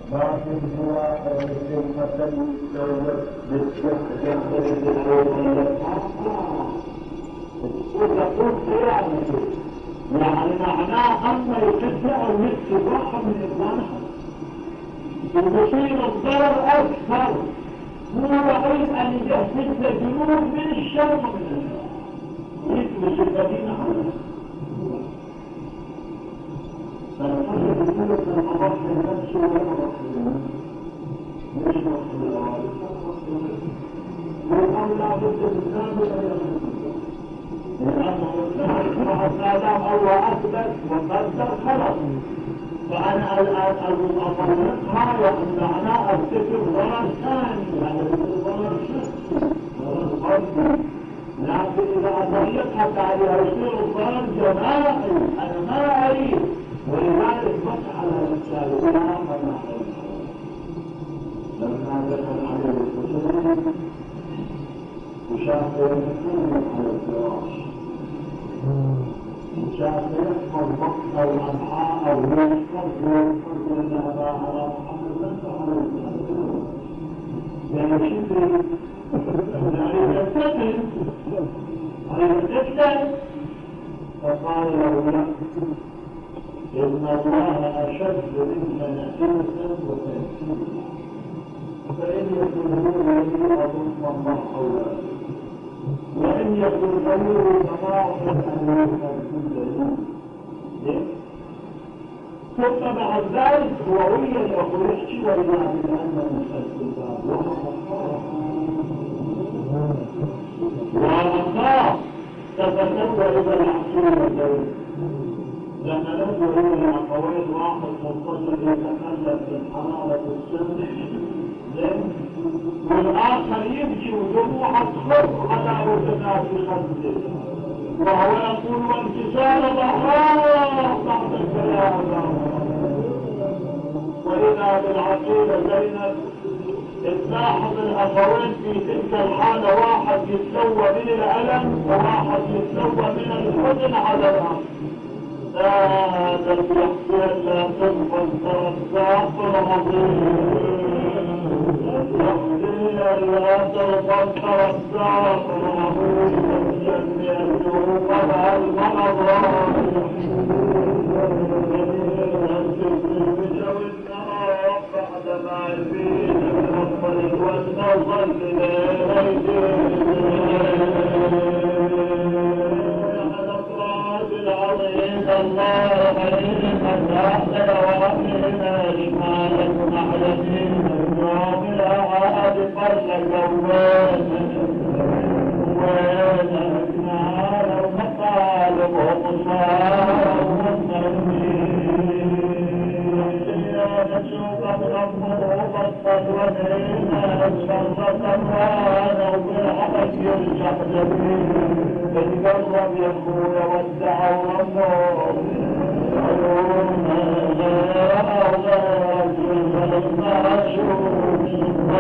لكن هو مثل الدولة بالجهد يعني معناه أما يشجع الاستباحة من إبنائها ويصير الضرر أكثر. هو يريد أن يجهز الجنود من الشرق من الشرق ويكمش المدينة على فالحاجة بكلة الأضاء في نفسه ولا مش مصر الأوائل والأمر لا بد الإسلام لأنه ما دام الله أثبت وقدر خلص. فأنا الآن أطلقها وأمنعنا أرتكب ضرر ثاني يعني ضرر شخصي ضرر قلبي. لكن إذا أطلقها عليها يصير الضرر جماعي أنا ما أريد. ولذلك مسح على الرسالة ولا أمرنا لما دخل عليه الرسول وشاف يمكن على الفراش وشاف يحفظ مقطع الأضحى أو يحفظ الذهب على محمد صلى الله عليه وسلم يعني شبه يعني يستقل فقال له لا إن الله أشد منك نحيسا وتنسيسا فإن يكن هو الذي أظن الله أولا وإن يكن غيره فما أحب أن يفعل كل ثم بعد ذلك هو ويا يقول احكي وإلا بأن نسأل الباب وأخاف تتسوى إلى العصور الدولي لما نزل إلى الأخوات واحد متصل يتكلم بالحرارة السمح والآخر يمشي ودموعه تخف على وجهه في خده وهو يقول وانتصار ظهراه بعد الكلام وإذا بالعقيدة زينب تلاحظ الأخوين في تلك الحالة واحد يتسوى من الألم وواحد يتسوى من الحزن على الأرض. هذا اليقين لا تنفذ ترزاق العظيم يقين لا تنفذ ترزاق العظيم جميع الجروب على المرض بعدما يبين من الطريق والنظر العظيم الله حليم الآخر وأمنا لما لكم أحلمين اليوم الأعاد قرن كوان وينهنا لو مطالب وقصار ومسلمين نشوف ربه بطل ونينا الشرطة وانا وبالحق يرجع جميل تتقرب يقول ودعوا ربه عيونا غير أولاد المعشوق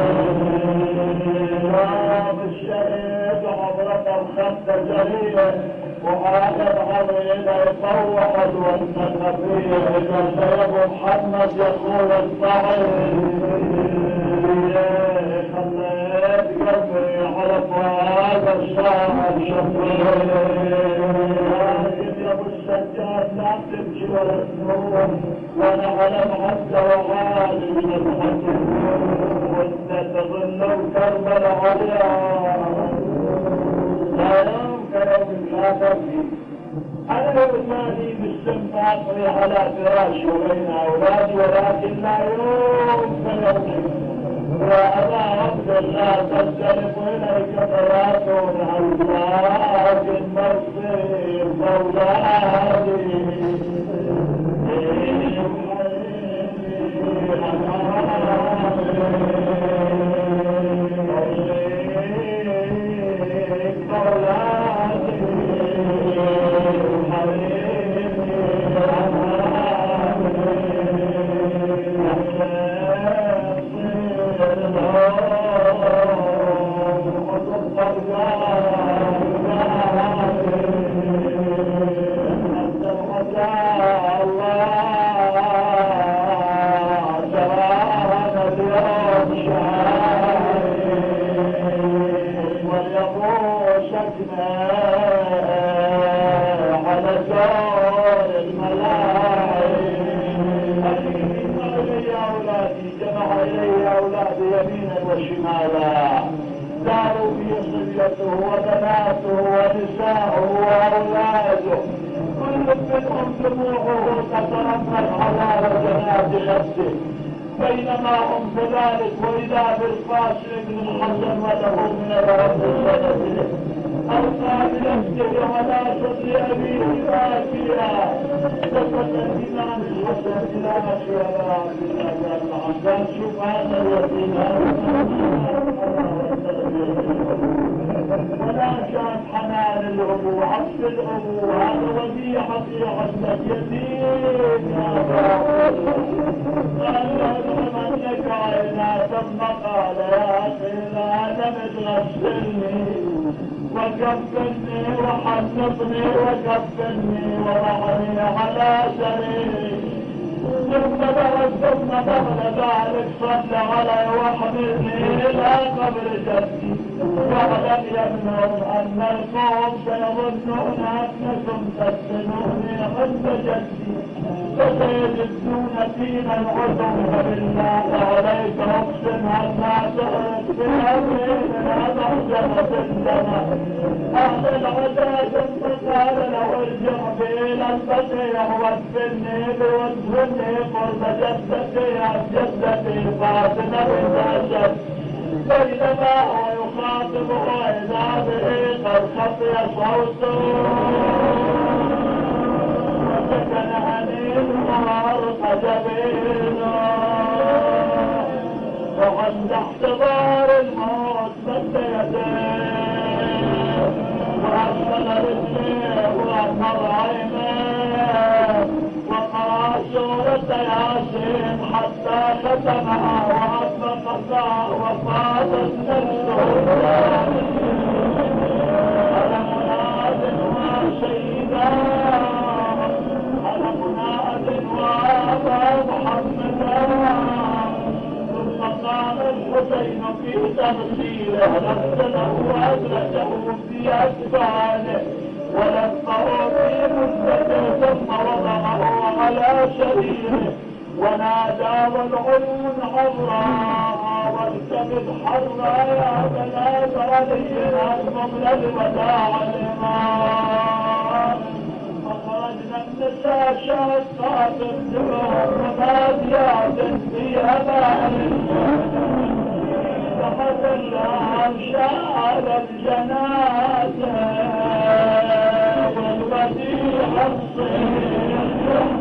بالشهيد عبرة الخط جليلا وعالم عظيم يطوقت والنخفية إذا سيب محمد يقول الصحيح خليت قلبي على هذا الشاعر شفيع يا ابو السجاد لا تمشي ولا تنور ونعلم حتى وغالي من الحزن وانت تظل كربل عليا لا يمكن لا تبكي أنا وثاني باستنفاقي على فراشي وبين أولادي ولكن لا يمكن يبكي وأنا عبد لا تختلف إليك ثلاثون أولاد المصير مولادي جمع إليه أولادي يمينا وشمالا، داروا فيه صبيته وبناته ونساءه وأولاده، كل منهم دموعه تترمل على جنات خده، بينما هم كذلك وإذا بالقاسم بن الحسن وله من الرب سنته ألقى بنفسه على صدر أبيه باكيا، سقط الإمام الحسن إلى أشياء كان سبحان الذي ولا شاف حنان الأبو عطف الأبو هذا وديعة في عزة يتيم يا رب قال منك عينا ثم قال يا أخي لا تغسلني وكفني وحنطني وكفني وضعني على سريري ثم بغل ذلك صلى علي وحملني إلى قبر جدي واعلم يا ابنهم أن القوم سيظنون أنكم تفتنوني عند جدي فسيجدون فينا العذر فبالله عليك اقسم أن تعرف بالأمين أبعجمة الدماء أهل العداد فقال له ارجع إلى البقيع وادفني بوجهني قرب جدتي فاطمة بنت أسد بينما هو يخاطب وإذا به قد خفي صوته وسكن أنين وأرق جبينه وعند احتضار الموت مد يديه وأسفل رجليه وأحمر عينيه وقرأ سورة ياسين حتى ختمها وأطلقها وفاضت نفسه أنا مناد وسيدا أنا مناد وأبا محمدا ثم قام الحسين في تغسيله غسله وأدرجه في أسفاره ولقه في مسجده ثم وضعه على سريره ونادى والعيون حمراء والكبد حرا يا بنات علي أسمم للوداع الإمام فخرجنا النساء شاقات الدموع وباديات في أمان فحتى شاء الجنازة والوديع الصير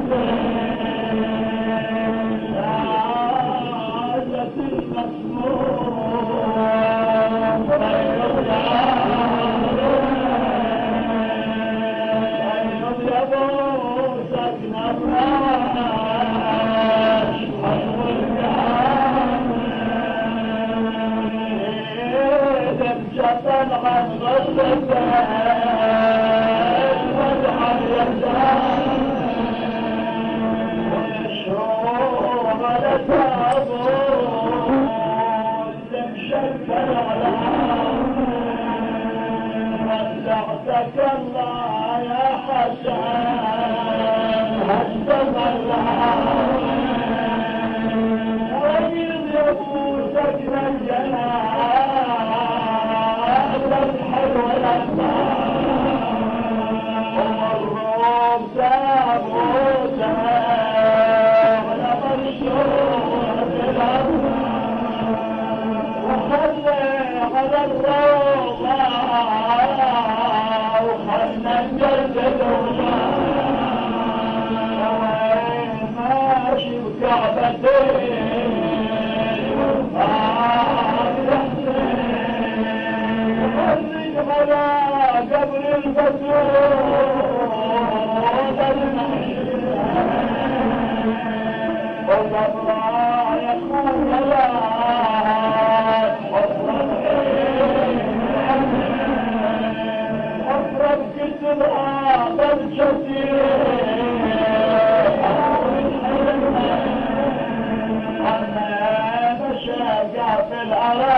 الله يا حسن حسن الله ومن يفوتك الجنات الحلو الأنصار والروم تابوتا ولمشور بالأرض وخلي على الروضة وخلنا نجدد وين ماشي بكعبتين وخلي على قبر الفتوح وقبر يكون لا أفرد كتب هذا الجسير أنا مشاقع في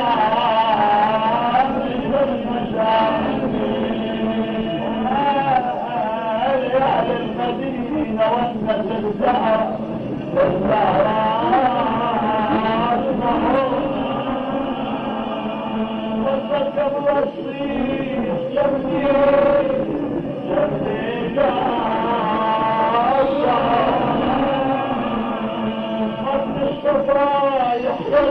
الأرام والمشاقين وأنت الزهر والزهراء وصدق الرصيد يبني حب الصفا يحيى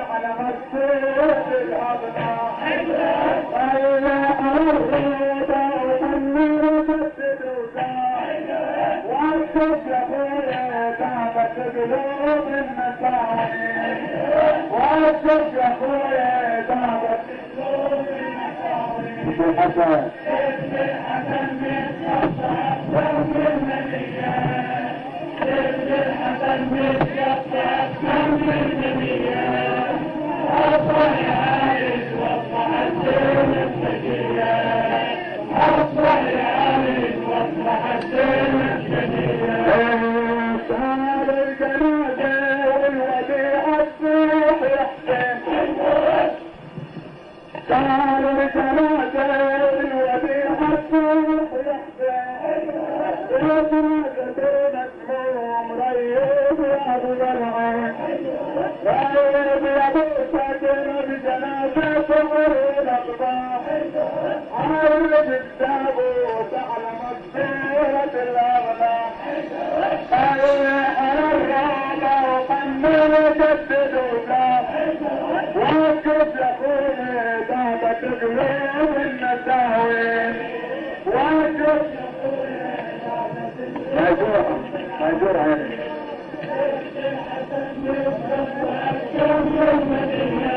على مسجد الأبناء اللي على الرضا ومن مسجد وزاع وانشف يا خويا تعبت قلوب المساوي وانشف يا خويا تعبت قلوب المساوي الحسن الحسن بيتقطع دم المنية الحسن بيتقطع دم المنية أصبح عايش واصبح الدين الثقيلة أصبح عايش واصبح الدين الثقيلة صار الجنازة والوديعة الصيح يحسن صار الجنازة والوديعة الصيح يحسن الجنازة بين اسمهم ريب يا ابو العين ريب يا ابو ساكن بجنازة صغر الاقباح عرض التابوت على مقدرة الاغلاق على الرابع وقمل جدد وزاق وقف يقول دابت قلوب النساوين وقف ماجور عيني الحسن يتقطع دم المنية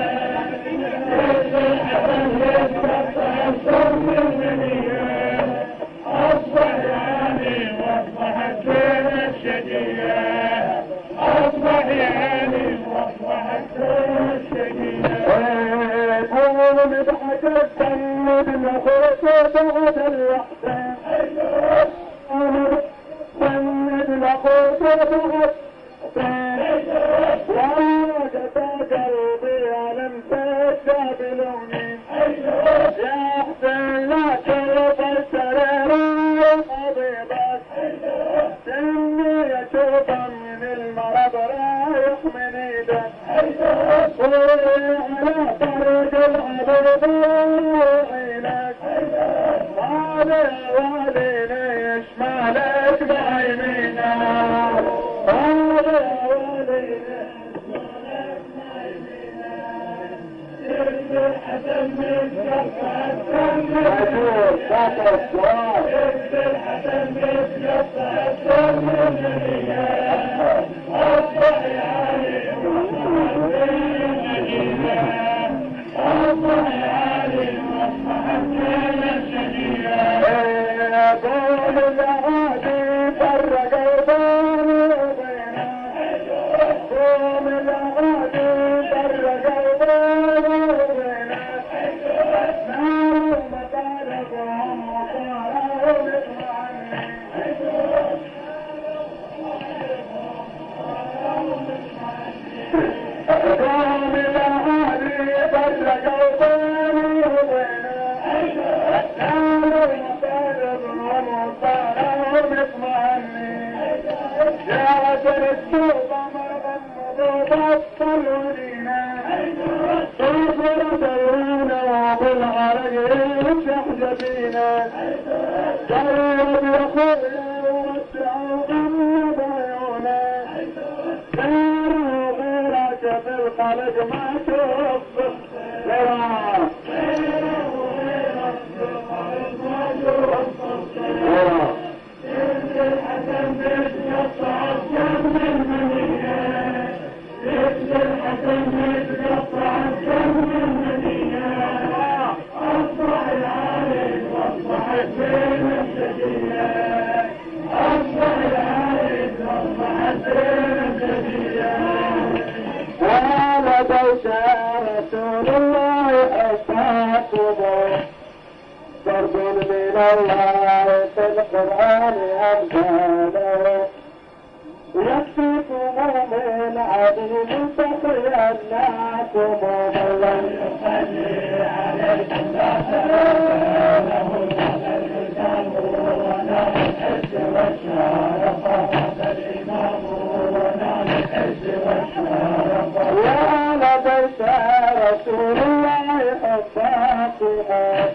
الحسن يتقطع دم المنية أصبح يعني واصبح الدين الشقية أصبح يعني واصبح الدين الشقية قوم بضحك الدم بالخوف بعد الوحدة سند لقوت بعد وعودت قلبي على مسجى بلوني يا حسين لا ترضى السرير وحبيبك سني اشوف من المرض رايح من ايدك قولي على طريق العبد وعينك والي والي ليش مالك بعينينا والي والي الحسن بيتقطع دم الحسن بيتقطع دم المنية أصبح يعني أصبح يعني أصبح الدين الشقية قول العادي فرق البين وبينه قول العادي فرق البين وبينه نار مطالبهم وصاروا مطمئنين قوم العادي فرق البين وبينه نار مطالبهم وصاروا مطمئنين يا عسل السوق مرغم بطلوا لينا صفر درونا بالعرق تحجبينا جرب يا خويا ووسعوا غمض عيونا غيروا غيرك في الخلق ما تشوف غيرك في الخلق ما تشوف الحسن بيتقطع دم المنية الحسن بيتقطع دم المنية أصبح العالم وأصبح الدين الشقية أصبح العالم وأصبح الدين الشقية وهذا بيت رسول الله أصحابه ضرب من الله في القرآن أمثاله يكفيكم من عدل فقر أنكم من يصلي عليكم لا له الإسلام ولا الحج والشرف هذا الإمام ولا الحج والشرف وعلى بيت رسول الله حفاظكم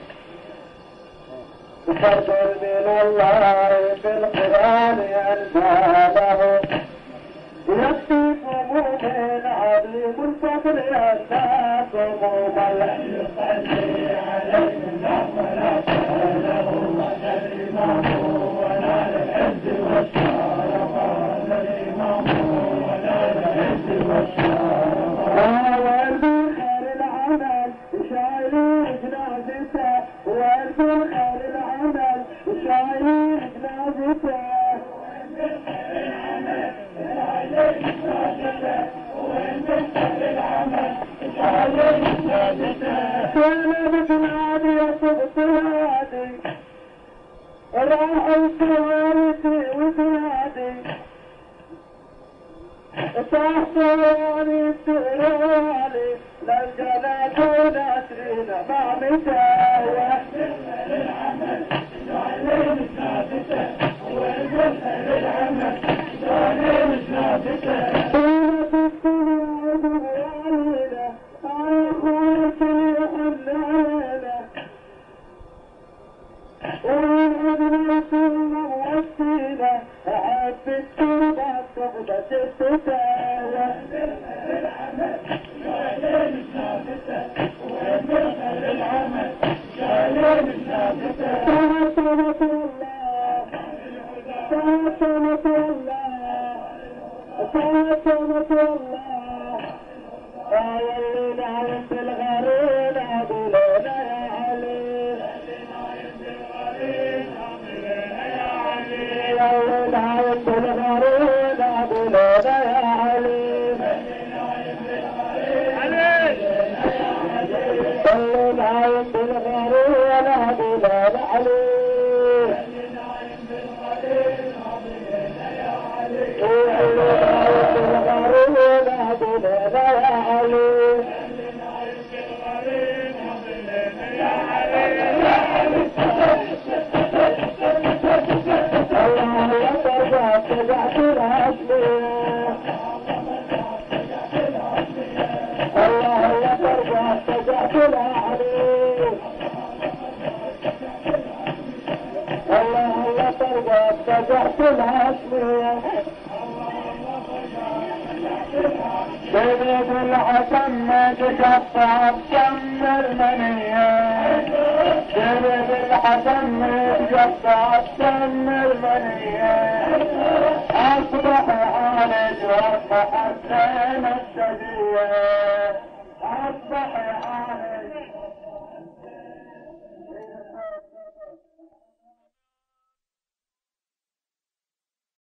فضل من الله في القرآن أنزاله يكفيكم المؤمن عظيم الفضل الناس مضل يصلي عليه ولا له ولا الإمام ولا العز والشرف ولا الإمام ولا العز والشرف والبخير العمل شايلين جنازته والبخير العمل شايلين جنازته وانا بتنادي يا صبت الهادي راحوا سوارتي وتنادي تحت واني سرالي للجنات وناسرين ما متاوى العمل شايلين جنازته والبخير العمل شايلين جنازته أصبح عالج وأصبح السنة الشديد